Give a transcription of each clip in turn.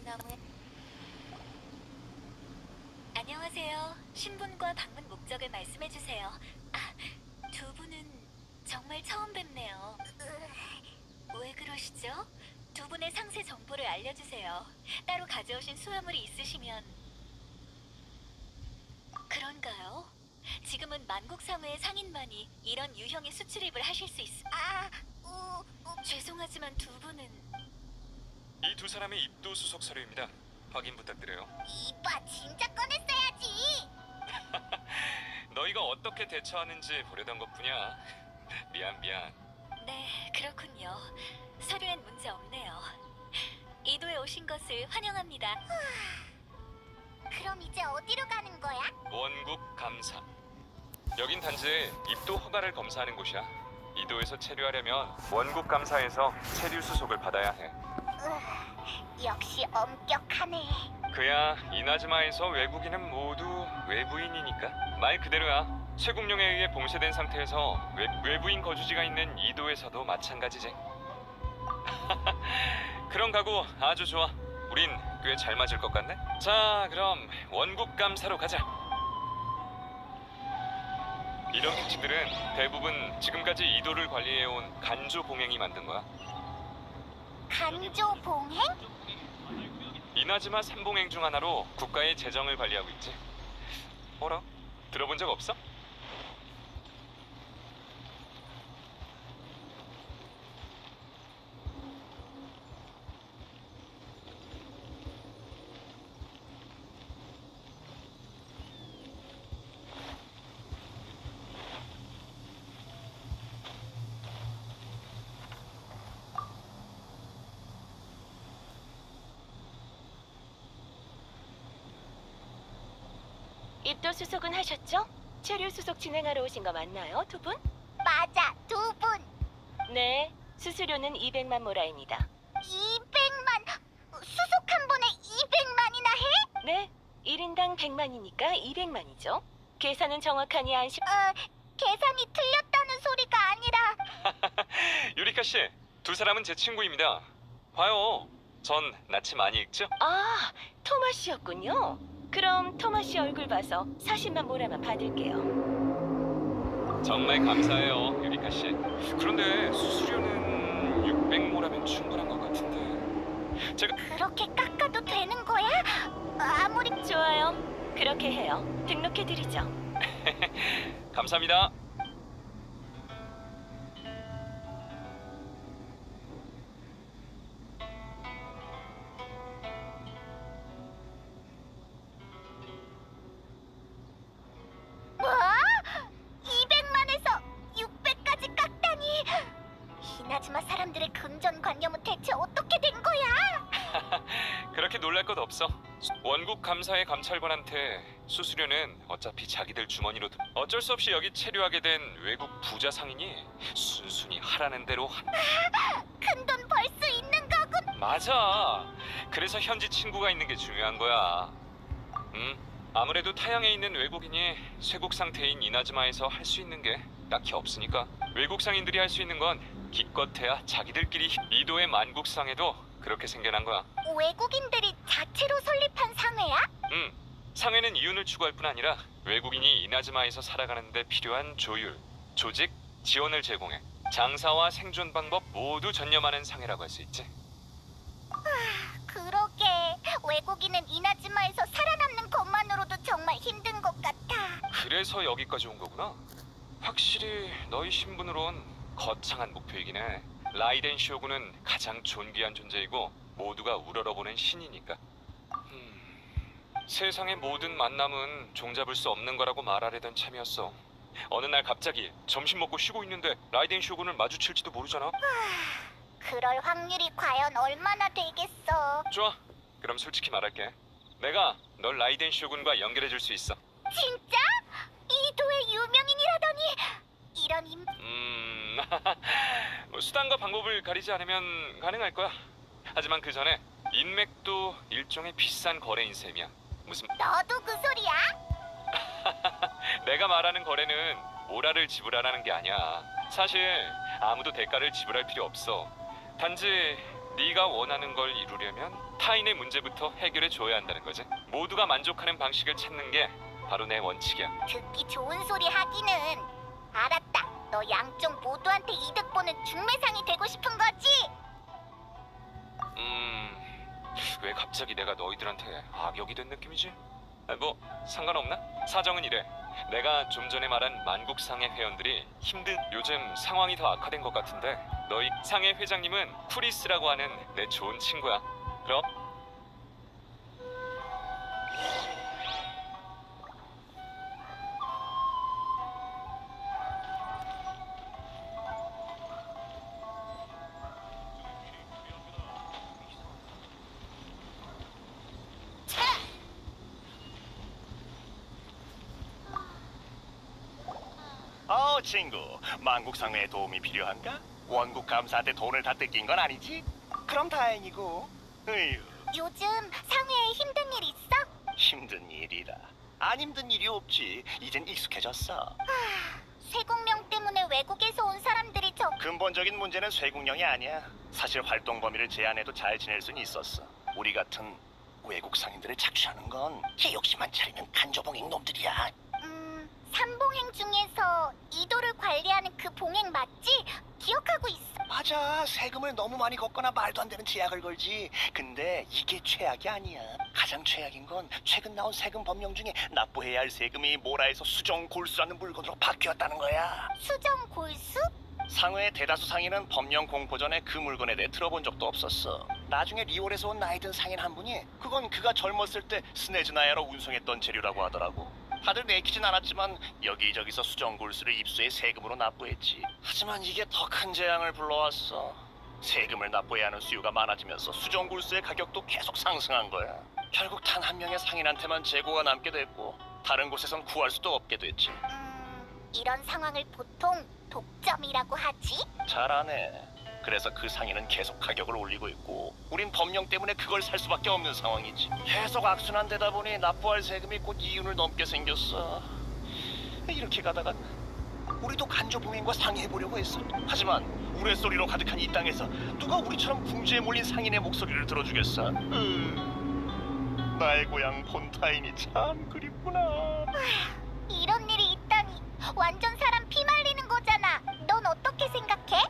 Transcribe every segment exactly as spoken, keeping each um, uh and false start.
나무에. 안녕하세요. 신분과 방문 목적을 말씀해 주세요. 아, 두 분은 정말 처음 뵙네요. 왜 그러시죠? 두 분의 상세 정보를 알려주세요. 따로 가져오신 수화물이 있으시면. 그런가요? 지금은 만국상회의 상인만이 이런 유형의 수출입을 하실 수 있습니다. 아, 우, 우, 죄송하지만 두 분은. 이 두 사람의 입도 수속 서류입니다. 확인 부탁드려요. 이봐, 진짜 꺼냈어야지. 너희가 어떻게 대처하는지 보려던 것뿐이야. 미안 미안. 네, 그렇군요. 서류엔 문제 없네요. 이도에 오신 것을 환영합니다. 그럼 이제 어디로 가는 거야? 원국 감사. 여긴 단지 입도 허가를 검사하는 곳이야. 이도에서 체류하려면 원국 감사에서 체류 수속을 받아야 해. 으, 역시 엄격하네. 그야 이나즈마에서 외국인은 모두 외부인이니까. 말 그대로야. 쇄국령에 의해 봉쇄된 상태에서 외, 외부인 거주지가 있는 이도에서도 마찬가지지. 그런 각오 아주 좋아. 우린 꽤 잘 맞을 것 같네. 자, 그럼 원국 감사로 가자. 이런 택지들은 대부분 지금까지 이도를 관리해온 간조 봉행이 만든 거야. 간조 봉행? 이나즈마 삼봉행 중 하나로 국가의 재정을 관리하고 있지. 어라? 들어본 적 없어? 입도 수속은 하셨죠? 체류 수속 진행하러 오신 거 맞나요, 두 분? 맞아, 두 분. 네, 수수료는 이백만 모라입니다. 이백만. 수속 한 번에 이백만이나 해? 네, 일 인당 백만이니까 이백만이죠. 계산은 정확하니 안심... 어, 계산이 틀렸다는 소리가 아니라. 유리카 씨, 두 사람은 제 친구입니다. 봐요, 전 낯이 많이 익죠? 아, 토마 씨였군요. 그럼 토마 씨 얼굴 봐서 사십만 모라만 받을게요. 정말 감사해요, 유리카 씨. 그런데 수수료는 육백 모라면 충분한 것 같은데. 제가 그렇게 깎아도 되는 거야? 아무리. 좋아요. 그렇게 해요. 등록해드리죠. 감사합니다. 뭐? 이백만에서 육백까지 깎다니. 이나즈마 사람들의 금전관념은 대체 어떻게 된 거야? 그렇게 놀랄 것 없어. 원국 감사의 감찰관한테 수수료는 어차피 자기들 주머니로 들... 어쩔 수 없이 여기 체류하게 된 외국 부자 상인이 순순히 하라는 대로 한... 큰 돈 벌 수 있는 거군. 맞아. 그래서 현지 친구가 있는 게 중요한 거야. 음, 아무래도 타양에 있는 외국인이 쇄국 상태인 이나즈마에서 할 수 있는 게 딱히 없으니까. 외국 상인들이 할 수 있는 건 기껏해야 자기들끼리. 이도의 만국상에도 그렇게 생겨난 거야. 외국인들이 자체로 설립한 상회야? 음, 상회는 이윤을 추구할 뿐 아니라 외국인이 이나즈마에서 살아가는 데 필요한 조율, 조직, 지원을 제공해. 장사와 생존 방법 모두 전념하는 상회라고 할 수 있지. 그러게. 외국인은 이나즈마에서 살아남는 것만으로도 정말 힘든 것 같아. 그래서 여기까지 온 거구나. 확실히 너희 신분으론 거창한 목표이긴 해. 라이덴 쇼군은 가장 존귀한 존재이고 모두가 우러러보는 신이니까. 음, 세상의 모든 만남은 종잡을 수 없는 거라고 말하려던 참이었어. 어느 날 갑자기 점심 먹고 쉬고 있는데 라이덴 쇼군을 마주칠지도 모르잖아. 그럴 확률이 과연 얼마나 되겠어. 좋아, 그럼 솔직히 말할게. 내가 널 라이덴 쇼군과 연결해줄 수 있어. 진짜? 이도의 유명인이라더니. 이런 임... 음... 뭐 수단과 방법을 가리지 않으면 가능할 거야. 하지만 그 전에 인맥도 일종의 비싼 거래인 셈이야. 무슨... 너도 그 소리야? 내가 말하는 거래는 모라를 지불하라는 게 아니야. 사실 아무도 대가를 지불할 필요 없어. 단지 네가 원하는 걸 이루려면 타인의 문제부터 해결해 줘야 한다는 거지. 모두가 만족하는 방식을 찾는 게 바로 내 원칙이야. 듣기 좋은 소리 하기는. 알았다. 너 양쪽 모두한테 이득 보는 중매상이 되고 싶은 거지? 음... 왜 갑자기 내가 너희들한테 악역이 된 느낌이지? 아, 뭐 상관없나? 사정은 이래. 내가 좀 전에 말한 만국상해 회원들이 힘든 요즘 상황이 더 악화된 것 같은데 너희 상해 회장님은 쿠리스라고 하는 내 좋은 친구야. 그럼 어, 친구, 만국상회에 도움이 필요한가? 원국 감사한테 돈을 다 뜯긴 건 아니지? 그럼 다행이고. 으유, 요즘 상회에 힘든 일 있어? 힘든 일이라. 안 힘든 일이 없지. 이젠 익숙해졌어. 쇠국령 때문에 외국에서 온 사람들이 저 근본적인 문제는 쇠국령이 아니야. 사실 활동 범위를 제한해도 잘 지낼 순 있었어. 우리 같은 외국 상인들을 착취하는 건 제 욕심만 차리는 간조봉행 놈들이야. 음, 삼봉행 중에서 이도를 관리하는 그 봉행 맞지? 기억하고 있어. 맞아. 세금을 너무 많이 걷거나 말도 안 되는 제약을 걸지. 근데 이게 최악이 아니야. 가장 최악인 건 최근 나온 세금 법령 중에 납부해야 할 세금이 모라에서 수정 골수라는 물건으로 바뀌었다는 거야. 수정 골수? 상회의 대다수 상인은 법령 공포 전에 그 물건에 대해 들어본 적도 없었어. 나중에 리올에서 온 나이든 상인 한 분이 그건 그가 젊었을 때 스네즈나야로 운송했던 재료라고 하더라고. 다들 내키진 않았지만 여기저기서 수정 골수를 입수해 세금으로 납부했지. 하지만 이게 더 큰 재앙을 불러왔어. 세금을 납부해야 하는 수요가 많아지면서 수정 골수의 가격도 계속 상승한 거야. 결국 단 한 명의 상인한테만 재고가 남게 됐고 다른 곳에선 구할 수도 없게 됐지. 음, 이런 상황을 보통 독점이라고 하지? 잘하네. 그래서 그 상인은 계속 가격을 올리고 있고 우린 법령 때문에 그걸 살 수밖에 없는 상황이지. 계속 악순환되다 보니 납부할 세금이 곧 이윤을 넘게 생겼어. 이렇게 가다간 우리도 간조봉행과 상의해보려고 했어. 하지만 우레소리로 가득한 이 땅에서 누가 우리처럼 궁지에 몰린 상인의 목소리를 들어주겠어? 음, 나의 고향 폰타인이 참 그립구나. 이런 일이 있다니 완전 사람 피 말리는 거잖아. 넌 어떻게 생각해?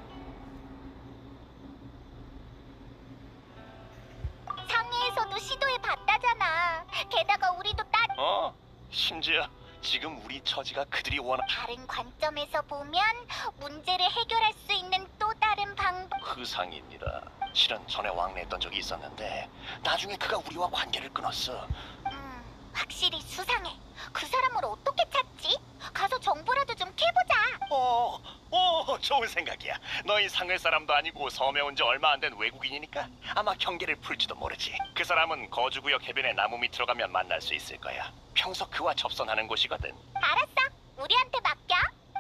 상해에서도 시도해 봤다잖아. 게다가 우리도 따 어? 심지어 지금 우리 처지가 그들이 원하... 다른 관점에서 보면 문제를 해결할 수 있는 또 다른 방법. 그 상인이라. 실은 전에 왕래했던 적이 있었는데 나중에 그가 우리와 관계를 끊었어. 음, 확실히 수상해. 그 사람을 어떻게 찾지? 가서 정보라도 좀 캐보자. 어, 어, 좋은 생각이야. 너희 상회 사람도 아니고 섬에 온 지 얼마 안 된 외국인이니까 아마 경계를 풀지도 모르지. 그 사람은 거주구역 해변의 나무 밑으로 가면 만날 수 있을 거야. 평소 그와 접선하는 곳이거든. 알았어. 우리한테 맡겨.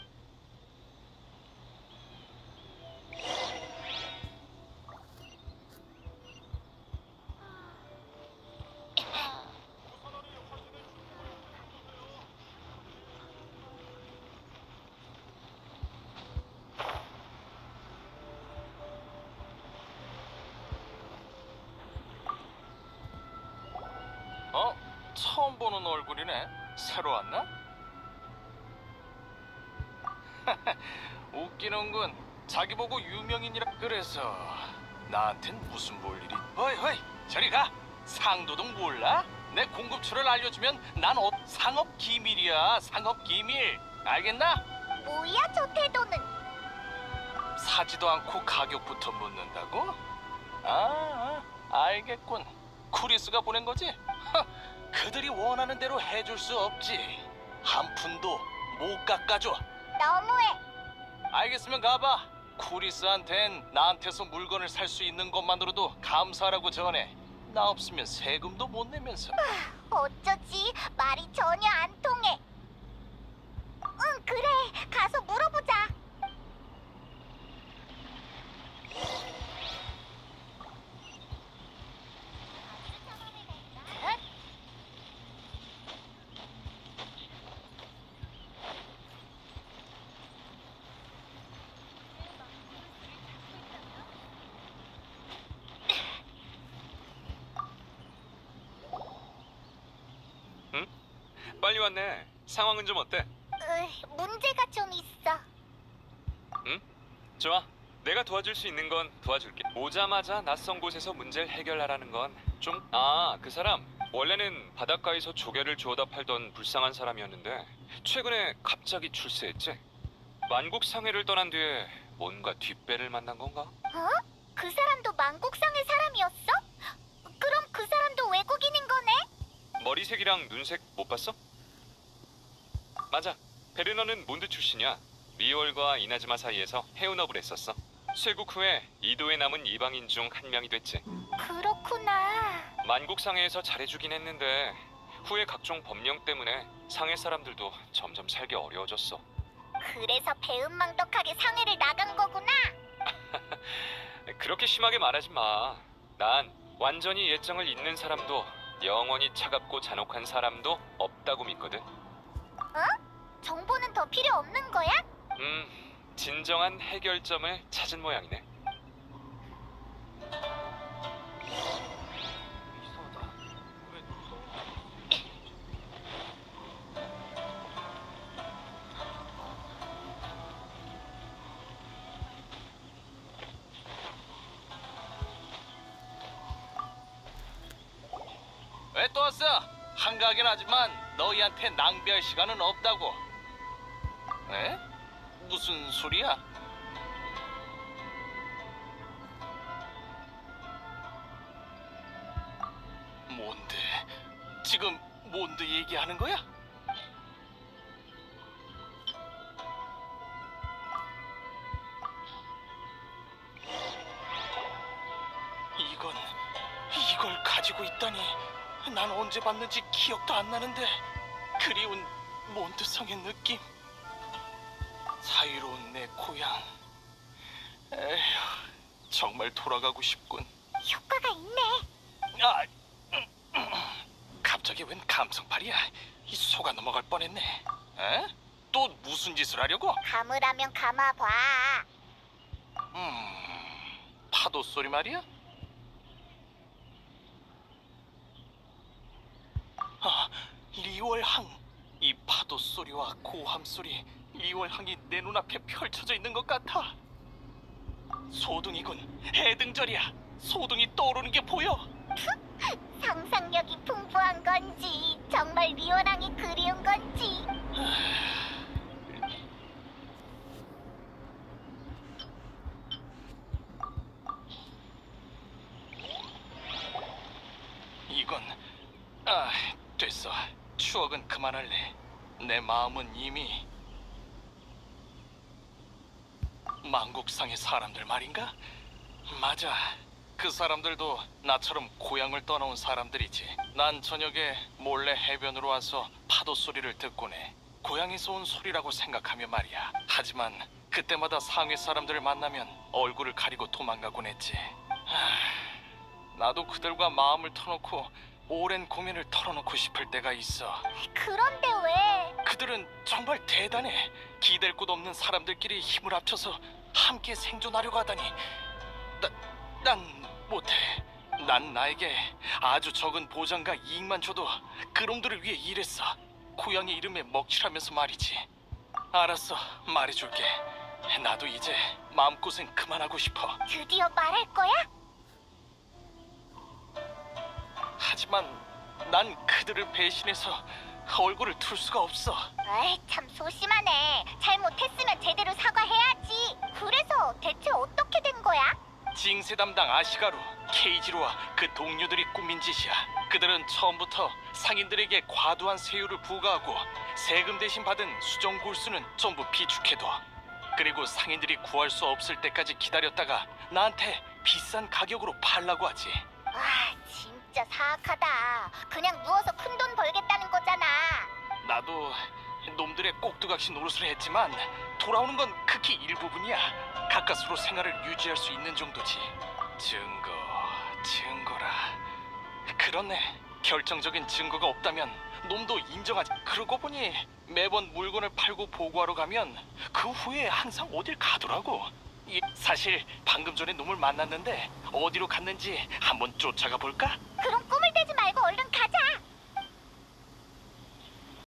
어? 처음 보는 얼굴이네. 새로 왔나? 웃기는군. 자기 보고 유명인이라. 그래서 나한텐 무슨 볼 일이? 허이 허이 저리 가. 상도동 몰라? 내 공급처를 알려주면 난 어... 상업 기밀이야. 상업 기밀. 알겠나? 뭐야 저 태도는. 사지도 않고 가격부터 묻는다고? 아, 아 알겠군. 쿠리스가 보낸 거지? 허, 그들이 원하는 대로 해줄 수 없지. 한 푼도 못 깎아줘. 너무해. 알겠으면 가봐. 쿠리스한텐 나한테서 물건을 살 수 있는 것만으로도 감사하라고 전해. 나 없으면 세금도 못 내면서. 어쩌지 말이 전혀 안 통해. 응 그래 가서 물어보자. 빨리 왔네. 상황은 좀 어때? 으, 문제가 좀 있어. 좋아. 내가 도와줄 수 있는 건 도와줄게. 오자마자 낯선 곳에서 문제를 해결하라는 건 좀... 아, 그 사람 원래는 바닷가에서 조개를 주워다 팔던 불쌍한 사람이었는데 최근에 갑자기 출세했지. 만국상해를 떠난 뒤에 뭔가 뒷배를 만난 건가? 어? 그 사람도 만국상의 사람이었어? 그럼 그 사람도 외국인인 거네? 머리색이랑 눈색 못 봤어? 맞아. 베르너는 몬드 출신이야. 리월과 이나즈마 사이에서 해운업을 했었어. 쇄국 후에 이도에 남은 이방인 중 한 명이 됐지. 그렇구나. 만국상해에서 잘해주긴 했는데 후에 각종 법령 때문에 상해 사람들도 점점 살기 어려워졌어. 그래서 배은망덕하게 상해를 나간 거구나. 그렇게 심하게 말하지 마. 난 완전히 예정을 잇는 사람도 영원히 차갑고 잔혹한 사람도 없다고 믿거든. 정보는 더 필요 없는 거야? 음, 진정한 해결점을 찾은 모양이네. 이상하다. 왜 왜 또 왔어? 한가하긴 하지만 너희한테 낭비할 시간은 없다고. 에? 무슨 소리야? 뭔데? 지금 뭔데 얘기하는 거야? 이건 이걸 가지고 있다니. 난 언제 봤는지 기억도 안 나는데. 그리운 몬드성의 느낌. 자유로운 내 고향. 에휴, 정말 돌아가고 싶군. 효과가 있네. 아, 음, 음. 갑자기 웬 감성팔이야? 이 속아 넘어갈 뻔했네. 에? 또 무슨 짓을 하려고? 감으라면 감아봐. 음, 파도 소리 말이야? 아, 리월항. 이 파도 소리와 고함 소리, 리월항이 내 눈앞에 펼쳐져 있는 것 같아. 소둥이군. 해등절이야. 소둥이 떠오르는 게 보여. 상상력이 풍부한 건지 정말 리오랑이 그리운 건지. 이건 아 됐어. 추억은 그만할래. 내 마음은 이미 만국상의 사람들 말인가? 맞아. 그 사람들도 나처럼 고향을 떠나온 사람들이지. 난 저녁에 몰래 해변으로 와서 파도 소리를 듣곤 해. 고향에서 온 소리라고 생각하며 말이야. 하지만 그때마다 상해 사람들을 만나면 얼굴을 가리고 도망가곤 했지. 하, 나도 그들과 마음을 터놓고 오랜 고민을 털어놓고 싶을 때가 있어. 그런데 왜? 그들은 정말 대단해. 기댈 곳 없는 사람들끼리 힘을 합쳐서 함께 생존하려고 하다니. 나, 난 못해. 난 나에게 아주 적은 보장과 이익만 줘도 그놈들을 위해 일했어. 고향의 이름에 먹칠하면서 말이지. 알았어, 말해줄게. 나도 이제 마음고생 그만하고 싶어. 드디어 말할 거야? 하지만 난 그들을 배신해서 얼굴을 틀 수가 없어. 에이, 참 소심하네. 잘못했으면 제대로 사과해야지. 그래서 대체 어떻게 된 거야? 징세 담당 아시가루, 케이지로와 그 동료들이 꾸민 짓이야. 그들은 처음부터 상인들에게 과도한 세율을 부과하고 세금 대신 받은 수정 골수는 전부 비축해둬. 그리고 상인들이 구할 수 없을 때까지 기다렸다가 나한테 비싼 가격으로 팔라고 하지. 와, 진짜 사악하다. 그냥 누워서 큰 돈 벌겠다는 거잖아. 나도 놈들의 꼭두각시 노릇을 했지만 돌아오는 건 극히 일부분이야. 가까스로 생활을 유지할 수 있는 정도지. 증거, 증거라. 그렇네. 결정적인 증거가 없다면 놈도 인정하지. 그러고 보니 매번 물건을 팔고 보고하러 가면 그 후에 항상 어딜 가더라고. 이, 사실 방금 전에 놈을 만났는데 어디로 갔는지 한번 쫓아가 볼까? 그럼 꼭